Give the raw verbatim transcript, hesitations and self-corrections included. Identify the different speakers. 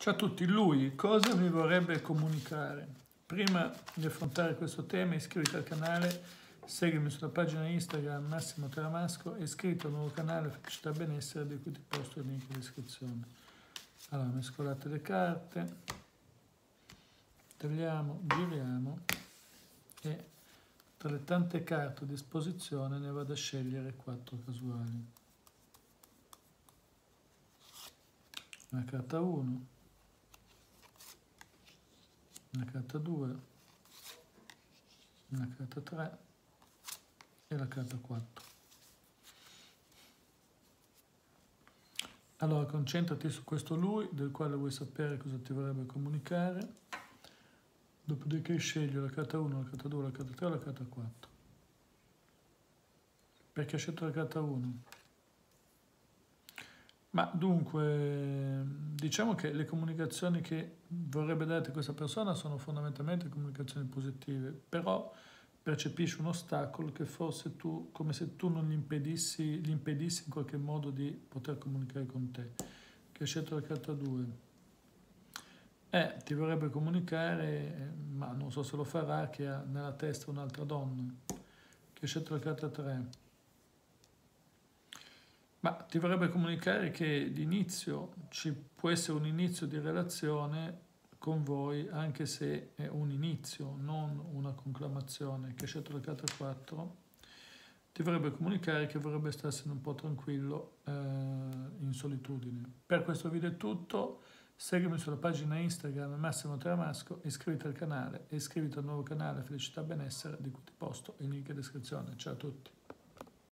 Speaker 1: Ciao a tutti, lui cosa mi vorrebbe comunicare? Prima di affrontare questo tema iscriviti al canale, seguimi sulla pagina Instagram Massimo Teramasco e iscriviti al nuovo canale Felicità Benessere di cui ti posto il link in descrizione. Allora, mescolate le carte, tagliamo, giriamo e tra le tante carte a disposizione ne vado a scegliere quattro casuali. Una carta uno, una carta due, una carta tre e la carta quattro. Allora concentrati su questo lui del quale vuoi sapere cosa ti vorrebbe comunicare, dopodiché scegli la carta uno, la carta due, la carta tre e la carta quattro. Perché hai scelto la carta uno? Ma dunque, diciamo che le comunicazioni che vorrebbe darti questa persona sono fondamentalmente comunicazioni positive, però percepisci un ostacolo che forse tu, come se tu non gli impedissi, gli impedissi in qualche modo di poter comunicare con te. Che hai scelto la carta due. Eh, ti vorrebbe comunicare, ma non so se lo farà, che ha nella testa un'altra donna. Che hai scelto la carta tre. Ma ti vorrebbe comunicare che l'inizio, ci può essere un inizio di relazione con voi, anche se è un inizio, non una conclamazione, che hai scelto la carta quattro, ti vorrebbe comunicare che vorrebbe starsene un po' tranquillo eh, in solitudine. Per questo video è tutto, seguimi sulla pagina Instagram Massimo Teramasco, iscriviti al canale e iscriviti al nuovo canale Felicità Benessere di cui ti posto il link in descrizione. Ciao a tutti!